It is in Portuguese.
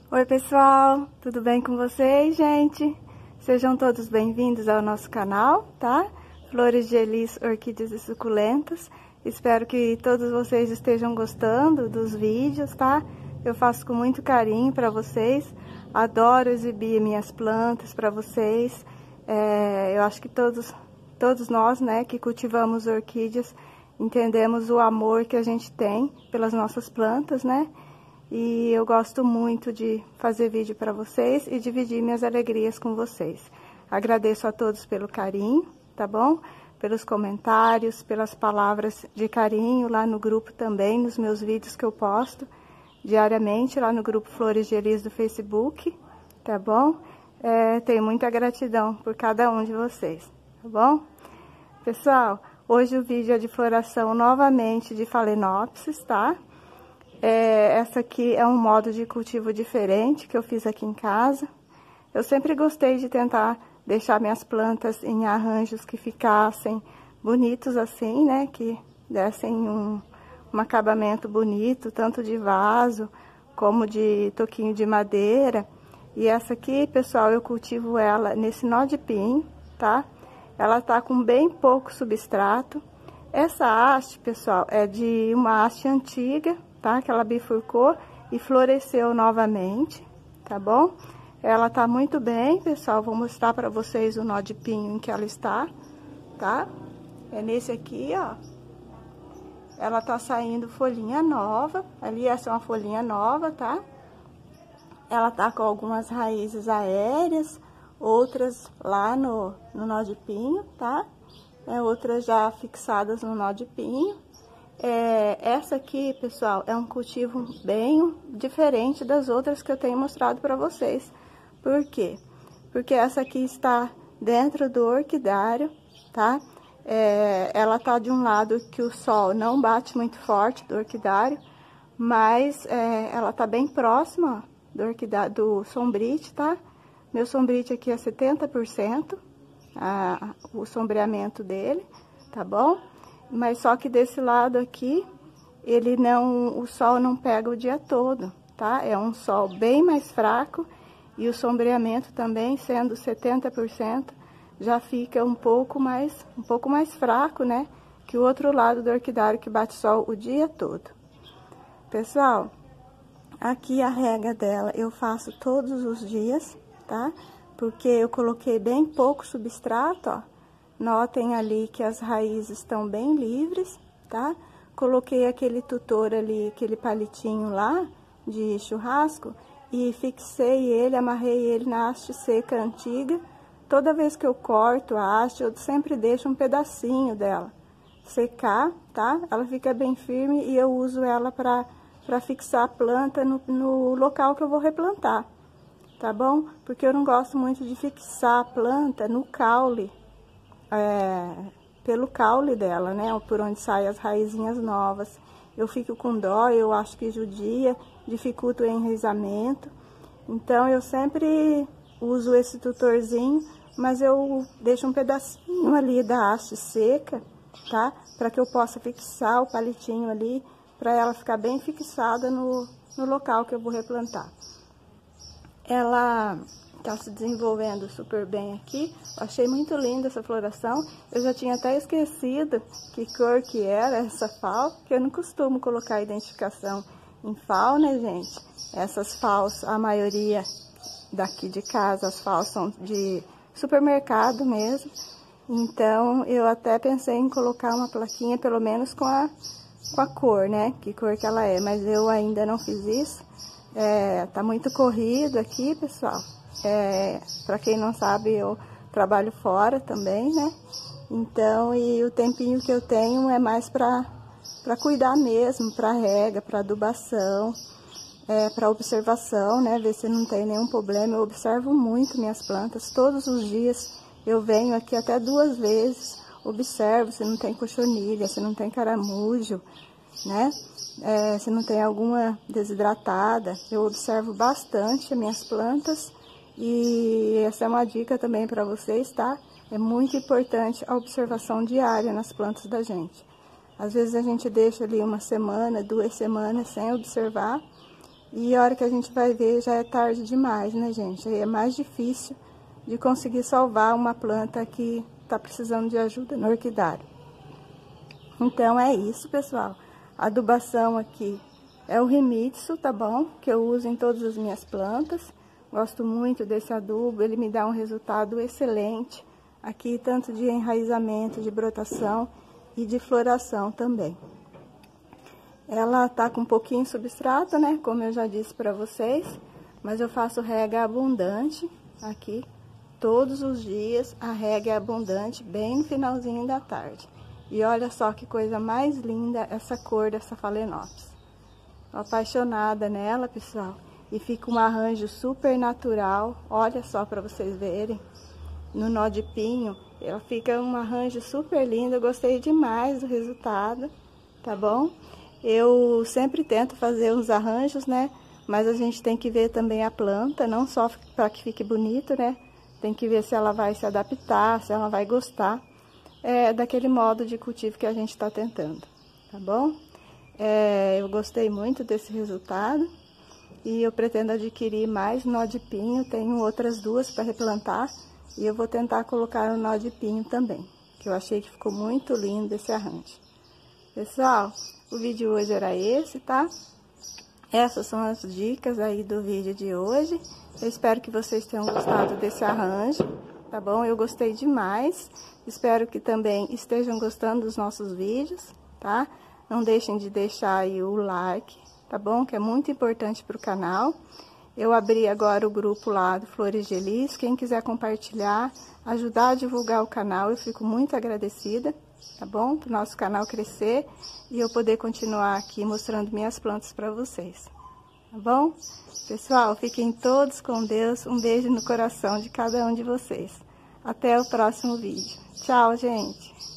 Oi pessoal, tudo bem com vocês, gente? Sejam todos bem-vindos ao nosso canal, tá? Flores de Elis, orquídeas e suculentas. Espero que todos vocês estejam gostando dos vídeos, tá? Eu faço com muito carinho para vocês. Adoro exibir minhas plantas para vocês. Eu acho que todos nós, né, que cultivamos orquídeas, entendemos o amor que a gente tem pelas nossas plantas, né? E eu gosto muito de fazer vídeo para vocês e dividir minhas alegrias com vocês. Agradeço a todos pelo carinho, tá bom? Pelos comentários, pelas palavras de carinho lá no grupo também, nos meus vídeos que eu posto diariamente lá no grupo Flores de Elis do Facebook, tá bom? Tenho muita gratidão por cada um de vocês, tá bom? Pessoal, hoje o vídeo é de floração novamente de Phalaenopsis, tá? Essa aqui é um modo de cultivo diferente que eu fiz aqui em casa. Eu sempre gostei de tentar deixar minhas plantas em arranjos que ficassem bonitos assim, né? Que dessem um acabamento bonito, tanto de vaso como de toquinho de madeira. E essa aqui, pessoal, eu cultivo ela nesse nó de pinho, tá? Ela tá com bem pouco substrato. Essa haste, pessoal, é de uma haste antiga, tá? Que ela bifurcou e floresceu novamente, tá bom? Ela tá muito bem, pessoal. Vou mostrar pra vocês o nó de pinho em que ela está, tá? É nesse aqui, ó. Ela tá saindo folhinha nova. Ali, essa é uma folhinha nova, tá? Ela tá com algumas raízes aéreas, outras lá no nó de pinho, tá? Outras já fixadas no nó de pinho. Essa aqui, pessoal, é um cultivo bem diferente das outras que eu tenho mostrado para vocês. Por quê? Porque essa aqui está dentro do orquidário, tá? Ela tá de um lado que o sol não bate muito forte do orquidário, mas ela tá bem próxima do sombrite, tá? Meu sombrite aqui é 70%, o sombreamento dele, tá bom? Mas só que desse lado aqui, o sol não pega o dia todo, tá? É um sol bem mais fraco e o sombreamento também, sendo 70%, já fica um pouco mais fraco, né? Que o outro lado do orquidário que bate sol o dia todo. Pessoal, aqui a rega dela eu faço todos os dias, tá? Porque eu coloquei bem pouco substrato, ó. Notem ali que as raízes estão bem livres, tá? Coloquei aquele tutor ali, aquele palitinho lá de churrasco e fixei ele, amarrei ele na haste seca antiga. Toda vez que eu corto a haste, eu sempre deixo um pedacinho dela secar, tá? Ela fica bem firme e eu uso ela para fixar a planta no local que eu vou replantar, tá bom? Porque eu não gosto muito de fixar a planta no caule. Pelo caule dela, né? Por onde saem as raizinhas novas. Eu fico com dó, eu acho que judia, dificulta o enraizamento. Então, eu sempre uso esse tutorzinho, mas eu deixo um pedacinho ali da haste seca, tá? Para que eu possa fixar o palitinho ali, para ela ficar bem fixada no local que eu vou replantar. Ela tá se desenvolvendo super bem aqui. Achei muito linda essa floração. Eu já tinha até esquecido que cor que era essa FAO, que eu não costumo colocar identificação em FAO, né, gente? Essas FAOs, a maioria daqui de casa, as FAOs são de supermercado mesmo. Então, eu até pensei em colocar uma plaquinha, pelo menos com a cor, né? Que cor que ela é, mas eu ainda não fiz isso. Tá muito corrido aqui, pessoal. Para quem não sabe, eu trabalho fora também, né? Então, e o tempinho que eu tenho é mais para cuidar mesmo, para rega, para adubação, para observação, né? Ver se não tem nenhum problema. Eu observo muito minhas plantas, todos os dias eu venho aqui até 2 vezes, observo se não tem cochonilha, se não tem caramujo, né? Se não tem alguma desidratada. Eu observo bastante as minhas plantas. E essa é uma dica também para vocês, tá? É muito importante a observação diária nas plantas da gente. Às vezes a gente deixa ali 1 semana, 2 semanas sem observar E a hora que a gente vai ver já é tarde demais, né, gente? Aí é mais difícil de conseguir salvar uma planta que tá precisando de ajuda no orquidário. Então é isso, pessoal. A adubação aqui é o Remitsu, tá bom? Que eu uso em todas as minhas plantas. Gosto muito desse adubo, ele me dá um resultado excelente aqui, tanto de enraizamento, de brotação e de floração também. Ela tá com um pouquinho de substrato, né? Como eu já disse para vocês, mas eu faço rega abundante aqui. Todos os dias a rega é abundante, bem no finalzinho da tarde. E olha só que coisa mais linda essa cor dessa Phalaenopsis. Tô apaixonada nela, pessoal. E fica um arranjo super natural. Olha só para vocês verem. No nó de pinho, ela fica um arranjo super lindo. Eu gostei demais do resultado, tá bom? Eu sempre tento fazer uns arranjos, né? Mas a gente tem que ver também a planta, não só para que fique bonito, né? Tem que ver se ela vai se adaptar, se ela vai gostar daquele modo de cultivo que a gente está tentando, tá bom? Eu gostei muito desse resultado e eu pretendo adquirir mais nó de pinho. Tenho outras duas para replantar e eu vou tentar colocar o nó de pinho também, que eu achei que ficou muito lindo esse arranjo. Pessoal, o vídeo hoje era esse, tá? Essas são as dicas aí do vídeo de hoje. Eu espero que vocês tenham gostado desse arranjo, tá bom? Eu gostei demais. Espero que também estejam gostando dos nossos vídeos, tá? Não deixem de deixar aí o like, tá bom? Que é muito importante para o canal. Eu abri agora o grupo lá do Flores de Elis. Quem quiser compartilhar, ajudar a divulgar o canal, eu fico muito agradecida, tá bom? Para o nosso canal crescer e eu poder continuar aqui mostrando minhas plantas para vocês, tá bom? Pessoal, fiquem todos com Deus. Um beijo no coração de cada um de vocês. Até o próximo vídeo. Tchau, gente!